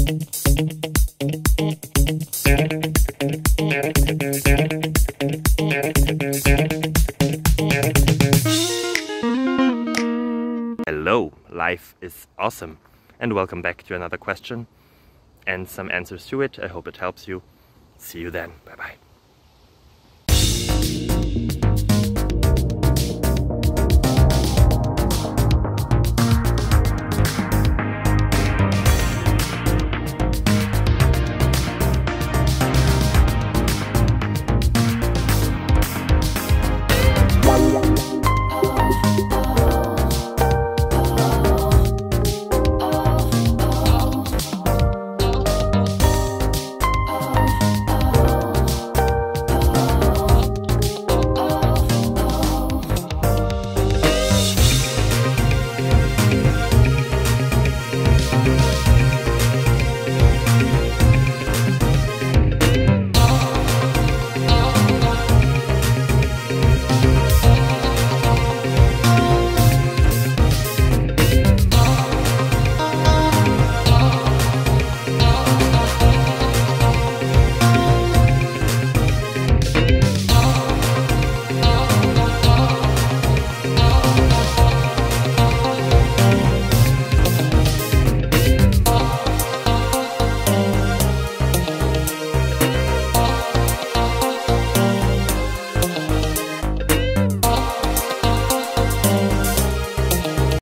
Hello, life is awesome, and welcome back to another question and some answers to it. I hope it helps you. See you then. Bye bye.